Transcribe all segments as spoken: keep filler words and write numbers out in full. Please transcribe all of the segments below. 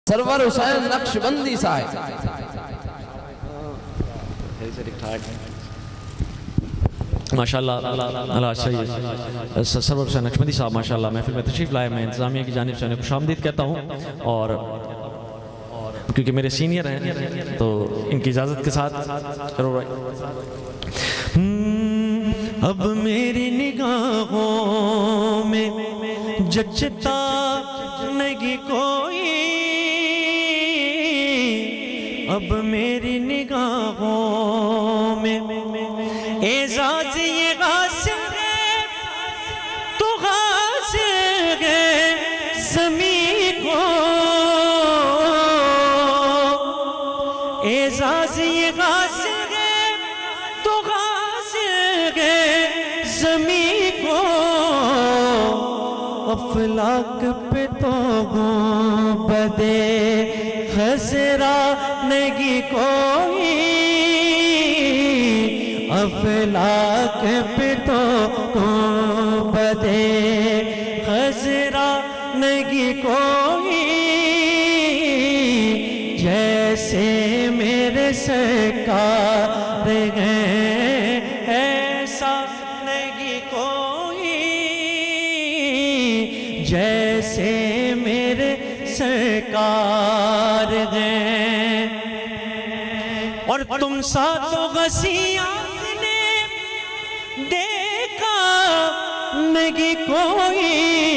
Server Hussain Naqshbandi साहब। माशाअल्लाह अल्लाह सही सरवर हुसैन नक्शबंदी साहब माशाअल्लाह महफिल में तशरीफ़ लाए। मैं इंतज़ामिया की जानिब से उन्हें खुशामदीद कहता हूँ और क्योंकि मेरे सीनियर हैं तो इनकी इजाज़त के साथ करो। अब मेरी निगाहों में जचता नहीं कोई, अब मेरी निगाहों में एजाज ये गासिर है तो गासिर है ज़मीं को, एजाज ये गासिर है तो गासिर है ज़मीं को। अफलाक पे तो बदे खसरा नहीं कोई, अफलाक पे तो बदे खसरा नहीं कोई। जैसे मेरे सरकार हैं ऐसा नहीं कोई, जैसे मेरे सरकार हैं। और तुम सा तो गसियां ने देखा नहीं कोई,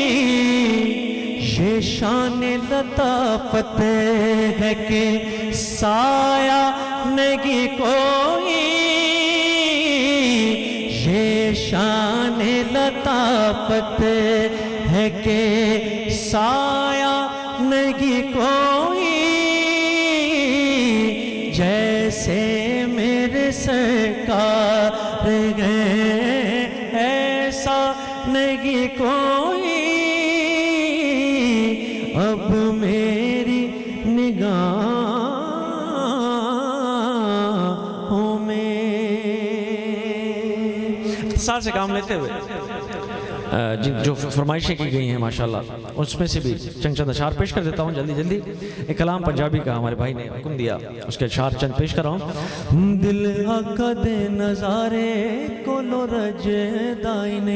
ये शान लताफत है कि साया नहीं कोई, ये शान लताफत है कि साया नहीं कोई। जैसे मेरे सरकार हैं ऐसा नहीं कोई, अब मेरी निगाहों में। साल से काम लेते हुए जो फरमाइशें की गई हैं माशाल्लाह उसमें से भी चंद चंद अशार पेश कर देता हूँ जल्दी जल्दी। एक कलाम पंजाबी का हमारे भाई ने हुक्म दिया, उसके अशार चंद पेश कर रहा हूँ। दिल आका दे नज़ारे कोलो रजे दाइने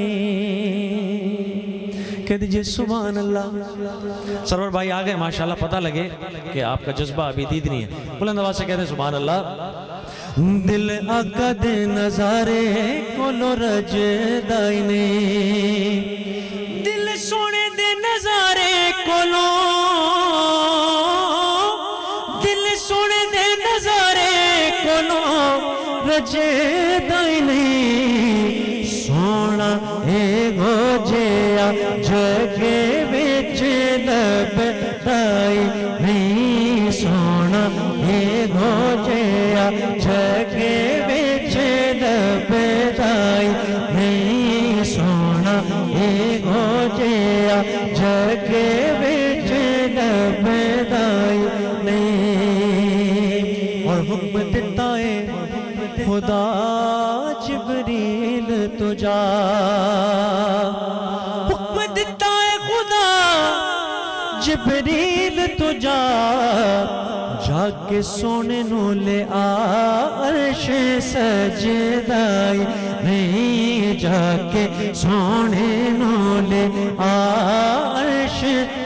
कह दीजिए सुभान अल्लाह। सरवर भाई आ गए माशाल्लाह, पता लगे कि आपका जज्बा अभी दीद नहीं है, बुलंद आवाज़ से कहते हैं सुभान अल्लाह। दिल आका दे नज़ारे कोलो रजे दाइने, दिल सोने दे नज़ारे कोलो, दिल सोने दे नज़ारे कोलो रजे दाइने। सोना एगो जिया जगे बिच लभदाई नहीं, सोना एगो जिया जगे बिच लभदाई नहीं, सोना एगो जिया जगे बिच लभदाई नहीं। और हुक्म दिता है खुदा जिब्रील तुझा, हुक्म दिता है खुदा जिब्रील तुझा, जाके सोने नू ले आ अर्श सजदाई नहीं, जाके सोने नू ले आ अर्श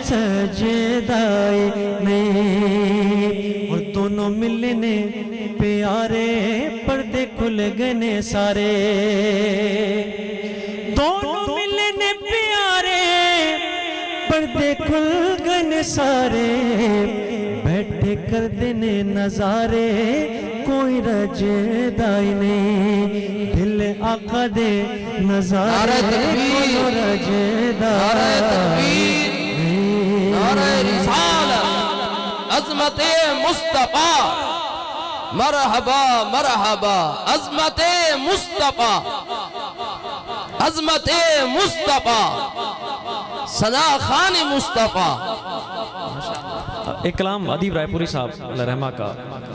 सजदाई नहीं। और दोनों मिलने प्यारे पर्दे खुल गए सारे, दोनों मिलने प्यारे पर्दे खुल गए सारे। बैठे कर देने नजारे कोई रजेदाई नहीं, दिल आका दे नजारे कोई रजेदाई। अज़मते मुस्तफा मरहबा मरहबा, अज़मते मुस्तफा अज़मते मुस्तफा सना खान मुस्तफा। एक कलाम अदीब रायपुरी साहब रहमा का